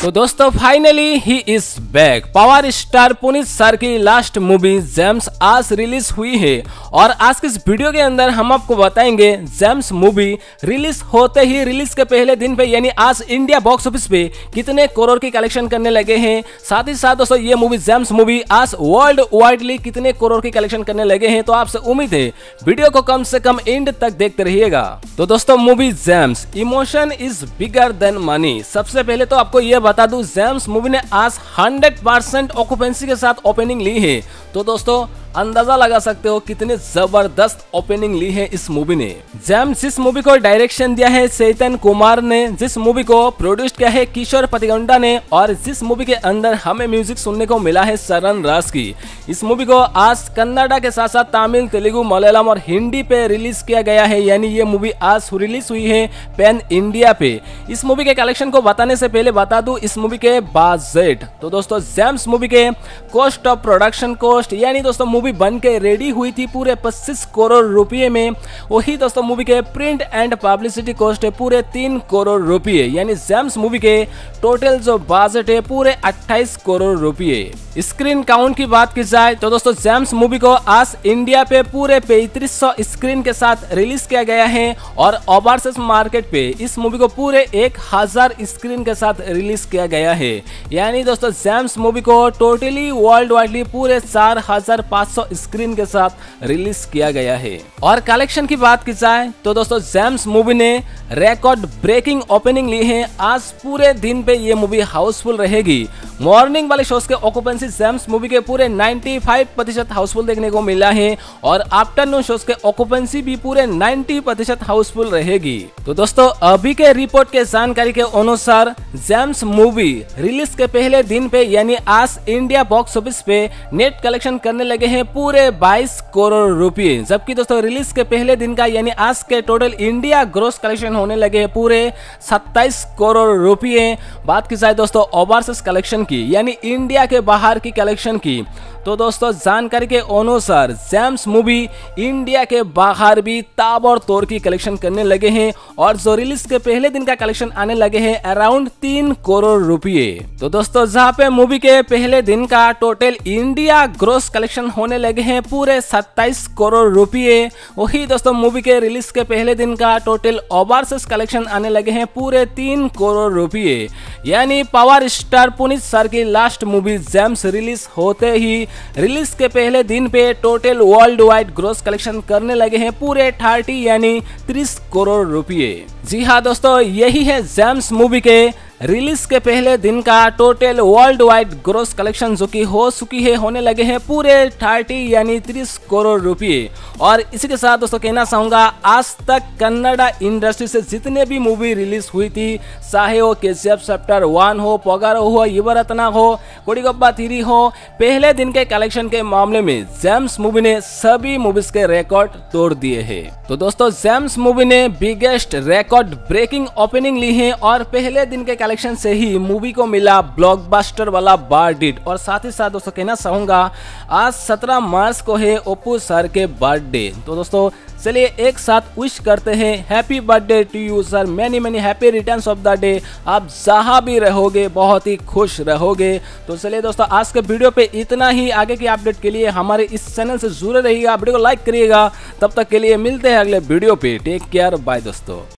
तो दोस्तों finally he is back. Power star Puneeth sir की लास्ट मूवी जेम्स आज रिलीज हुई है और आज के इस वीडियो के अंदर हम आपको बताएंगे जेम्स मूवी रिलीज होते ही रिलीज के पहले दिन पे यानी आज इंडिया बॉक्स ऑफिस पे कितने करोड़ की कलेक्शन करने लगे हैं। साथ ही साथ दोस्तों ये मूवी जेम्स मूवी आज वर्ल्ड वाइडली कितने करोड़ की कलेक्शन करने लगे हैं। तो आपसे उम्मीद है वीडियो को कम से कम एंड तक देखते रहिएगा। तो दोस्तों movie James emotion is bigger than money. सबसे पहले तो आपको यह बता दूं जेम्स मूवी ने आज 100% ऑक्यूपेंसी के साथ ओपनिंग ली है। तो दोस्तों अंदाजा लगा सकते हो कितने जबरदस्त ओपनिंग ली है इस मूवी ने। जेम्स जिस मूवी को डायरेक्शन दिया है चैतन्य कुमार ने, जिस मूवी को प्रोड्यूस किया है किशोर पतिगंडा ने और जिस मूवी के अंदर हमें म्यूजिक सुनने को मिला है शरण राज की। इस मूवी को आज कन्नड़ा के साथ साथ तमिल, तेलुगु, मलयालम और हिंदी पे रिलीज किया गया है। यानी ये मूवी आज रिलीज हुई है पैन इंडिया पे। इस मूवी के कलेक्शन को बताने से पहले बता दूं इस मूवी के बजट। तो दोस्तों जेम्स मूवी के कॉस्ट ऑफ प्रोडक्शन कॉस्ट यानी दोस्तों मूवी बन के रेडी हुई थी पूरे 25 करोड़ रुपए में। वही दोस्तों मूवी के प्रिंट एंड पब्लिसिटी कॉस्ट है पूरे 3 करोड़ रुपए। यानी जेम्स मूवी के टोटल जो बजट है पूरे 28 करोड़ रुपए। स्क्रीन काउंट की बात की जाए तो दोस्तों जेम्स मूवी को आज इंडिया पे पूरे 3500 स्क्रीन के साथ रिलीज किया गया है और ओवरसीज मार्केट पे इस मूवी को पूरे 1000 स्क्रीन के साथ रिलीज किया गया है। यानी दोस्तों जेम्स मूवी को टोटली वर्ल्ड वाइडली पूरे 4500 स्क्रीन के साथ रिलीज किया गया है। और कलेक्शन की बात की जाए तो दोस्तों जेम्स मूवी ने रिकॉर्ड ब्रेकिंग ओपनिंग ली है। आज पूरे दिन पे ये मूवी हाउसफुल रहेगी। मॉर्निंग वाले शोज के ऑक्यूपेंसी जेम्स मूवी के पूरे 95% हाउसफुल देखने को मिला है और आफ्टरनून शोज के ऑक्यूपेंसी भी पूरे 90% हाउसफुल रहेगी। तो दोस्तों अभी के रिपोर्ट के जानकारी के अनुसार जेम्स मूवी रिलीज के पहले दिन पे यानी आज इंडिया बॉक्स ऑफिस पे नेट कलेक्शन करने लगे हैं पूरे 22 करोड़ रुपए। जबकि दोस्तों रिलीज के पहले दिन का यानी आज के टोटल इंडिया ग्रोस कलेक्शन होने लगे हैं पूरे 27 करोड़ रुपए। बात की जाए दोस्तों ओवरसीज कलेक्शन की यानी इंडिया के बाहर की कलेक्शन की तो दोस्तों जानकारी के अनुसार जेम्स मूवी इंडिया के बाहर भी ताबड़तोड़ की कलेक्शन करने लगे हैं और जो रिलीज के पहले दिन का कलेक्शन आने लगे हैं अराउंड 3 करोड़ रुपए। तो दोस्तों जहां पे मूवी के पहले दिन का टोटल इंडिया ग्रोस कलेक्शन होने लगे हैं पूरे 27 करोड़ रुपए, वही दोस्तों मूवी के रिलीज के पहले दिन का टोटल ओवरसीज कलेक्शन आने लगे हैं पूरे 3 करोड़ रुपए। यानी पावर स्टार पुनीत सर की लास्ट मूवी जेम्स रिलीज होते ही रिलीज के पहले दिन पे total world wide gross collection करने लगे हैं पूरे 30 यानी 30 करोड़ रुपए। जी हाँ दोस्तों यही है जेम्स मूवी के रिलीज के पहले दिन का total world wide gross collection जो कि हो चुकी है होने लगे हैं पूरे 30 यानी 30 करोड़ रुपए। और इसी के साथ दोस्तों कहना चाहूंगा आज तक कन्नड़ा इंडस्ट्री से जितने भी मूवी रिलीज हुई थी चाहे वो केजीएफ चैप्टर 1 हो, पोगारो हो, युवरत्ना हो, कोडिगप्पा 3 हो, पहले दिन के कलेक्शन के मामले में जेम्स मूवी ने सभी मूवीज के रिकॉर्ड तोड़ दिए हैं। तो दोस्तों जेम्स मूवी ने बिगेस्ट रिकॉर्ड ब्रेकिंग ओपनिंग ली है और पहले दिन के कलेक्शन से ही मूवी को मिला ब्लॉकबस्टर वाला बर्थ। और साथ ही साथ दोस्तों कहना चाहूंगा आज 17 मार्च को है अप्पू सर के बर्थडे। तो दोस्तों चलिए एक साथ विश करते हैं happy birthday to you sir, many many happy returns of the day. आप जहां भी रहोगे बहुत ही खुश रहोगे। तो चलिए दोस्तों आज के वीडियो पे इतना ही। आगे की अपडेट के लिए हमारे इस चैनल से जुड़े रहिएगा, वीडियो को लाइक करिएगा। तब तक के लिए मिलते हैं अगले वीडियो पे। टेक केयर, बाय दोस्तों।